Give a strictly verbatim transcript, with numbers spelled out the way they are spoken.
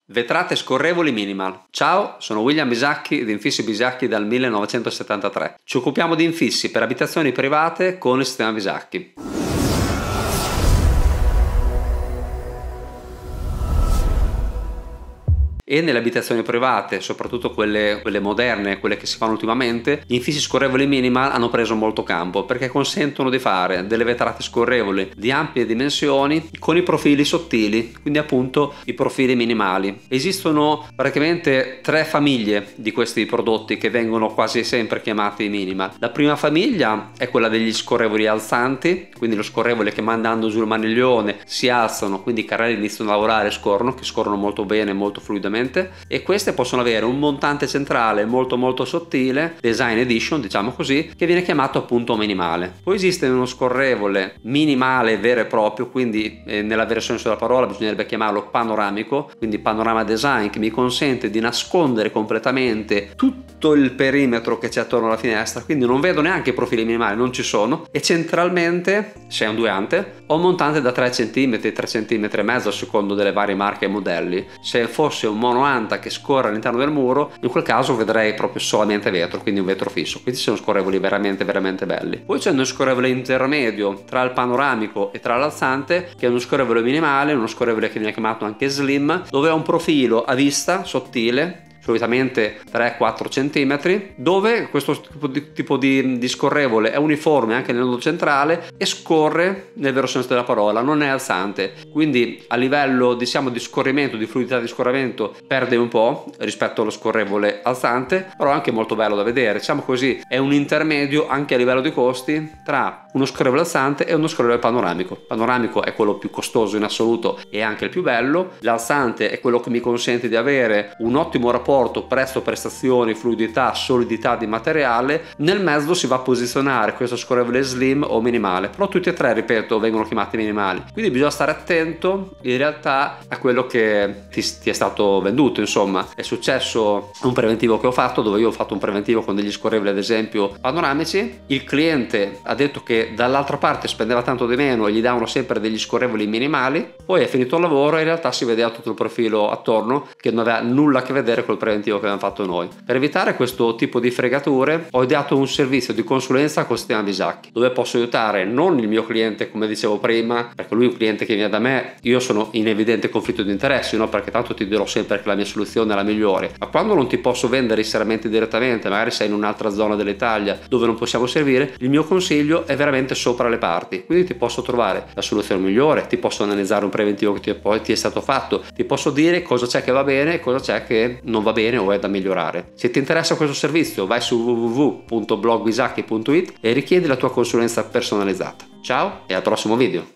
Vetrate scorrevoli minimal. Ciao, sono William Bisacchi di Infissi Bisacchi dal millenovecentosettantatré. Ci occupiamo di infissi per abitazioni private con il sistema Bisacchi. E nelle abitazioni private, soprattutto quelle, quelle moderne, quelle che si fanno ultimamente, gli infissi scorrevoli minimal hanno preso molto campo perché consentono di fare delle vetrate scorrevoli di ampie dimensioni con i profili sottili, quindi appunto i profili minimali. Esistono praticamente tre famiglie di questi prodotti che vengono quasi sempre chiamati minimal. La prima famiglia è quella degli scorrevoli alzanti, quindi lo scorrevole che mandando giù il maniglione si alzano, quindi i carrelli iniziano a lavorare e scorrono, che scorrono molto bene, molto fluidamente. E queste possono avere un montante centrale molto molto sottile, design edition diciamo così, che viene chiamato appunto minimale. Poi esiste uno scorrevole minimale vero e proprio, quindi eh, nella versione della parola bisognerebbe chiamarlo panoramico, quindi panorama design, che mi consente di nascondere completamente tutto il perimetro che c'è attorno alla finestra, quindi non vedo neanche i profili minimali, non ci sono, e centralmente, se è un dueante, ho un montante da tre centimetri, tre centimetri e mezzo a secondo delle varie marche e modelli. Se fosse un monoanta che scorre all'interno del muro, in quel caso vedrei proprio solamente vetro, quindi un vetro fisso. Questi sono scorrevoli veramente veramente belli. Poi c'è uno scorrevole intermedio tra il panoramico e tra l'alzante, che è uno scorrevole minimale, uno scorrevole che viene chiamato anche slim, dove ha un profilo a vista sottile, solitamente tre quattro centimetri, dove questo tipo di, tipo di, di scorrevole è uniforme anche nel nodo centrale e scorre nel vero senso della parola, non è alzante, quindi a livello diciamo di scorrimento, di fluidità di scorrimento perde un po' rispetto allo scorrevole alzante, però è anche molto bello da vedere, diciamo così, è un intermedio anche a livello di costi tra uno scorrevole alzante e uno scorrevole panoramico. Il panoramico è quello più costoso in assoluto e anche il più bello, l'alzante è quello che mi consente di avere un ottimo rapporto prezzo prestazioni, fluidità, solidità di materiale. Nel mezzo si va a posizionare questo scorrevole slim o minimale, però tutti e tre, ripeto, vengono chiamati minimali, quindi bisogna stare attento in realtà a quello che ti, ti è stato venduto. Insomma, è successo un preventivo che ho fatto, dove io ho fatto un preventivo con degli scorrevoli ad esempio panoramici, il cliente ha detto che dall'altra parte spendeva tanto di meno e gli davano sempre degli scorrevoli minimali, poi è finito il lavoro e in realtà si vedeva tutto il profilo attorno che non aveva nulla a che vedere col preventivo che abbiamo fatto noi. Per evitare questo tipo di fregature ho ideato un servizio di consulenza con sistema Bisacchi, dove posso aiutare non il mio cliente, come dicevo prima, perché lui è un cliente che viene da me, io sono in evidente conflitto di interessi, no? Perché tanto ti dirò sempre che la mia soluzione è la migliore, ma quando non ti posso vendere i serramenti direttamente, magari sei in un'altra zona dell'Italia dove non possiamo servire, il mio consiglio è veramente sopra le parti, quindi ti posso trovare la soluzione migliore, ti posso analizzare un preventivo che ti, poi ti è stato fatto, ti posso dire cosa c'è che va bene e cosa c'è che non va bene o è da migliorare. Se ti interessa questo servizio, vai su w w w punto blog bisacchi punto it e richiedi la tua consulenza personalizzata. Ciao e al prossimo video.